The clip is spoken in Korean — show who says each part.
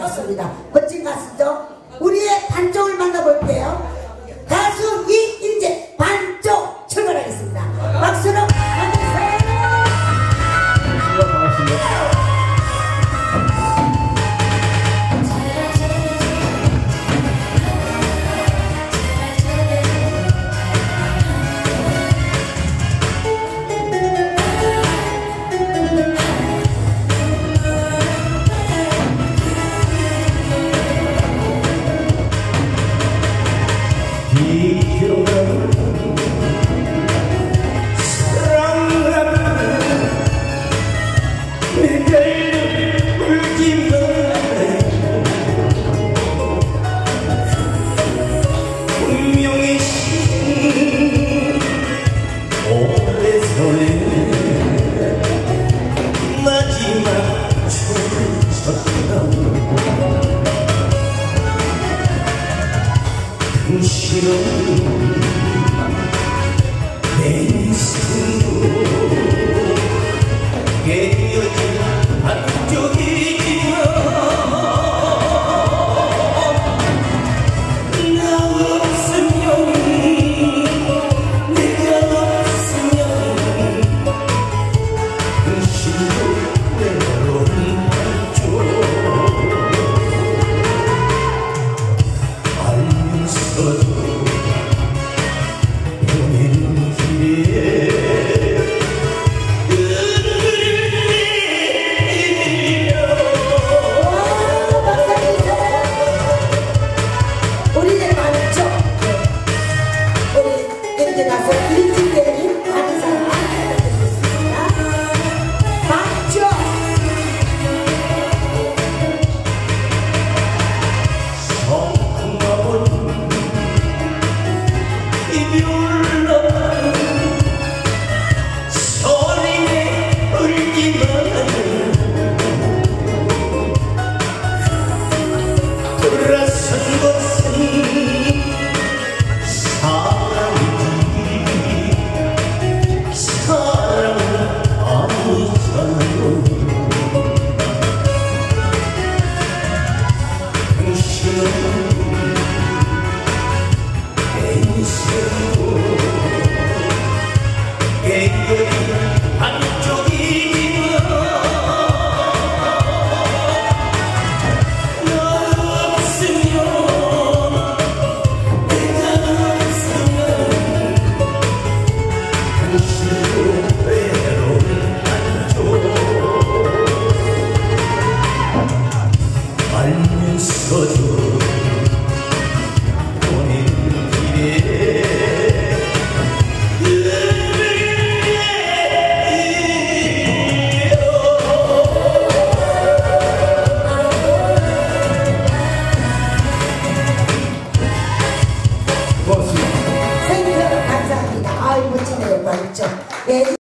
Speaker 1: 좋습니다. 멋진 가수죠. 우리의 반쪽을 만나볼게요. 가수 이인재 반쪽 출발하겠습니다. 박수로 만나주세요.
Speaker 2: 반갑습니다.
Speaker 3: 당신은 내 인생으로 깨어진 한쪽이지만 나 없으면 내가 없으면 당신도 외로운 한쪽 알면서도 알면서도 보낸 길에
Speaker 1: 고맙습니다. 생일을 감사합니다. 아이 멋지네요. 맞죠? 예.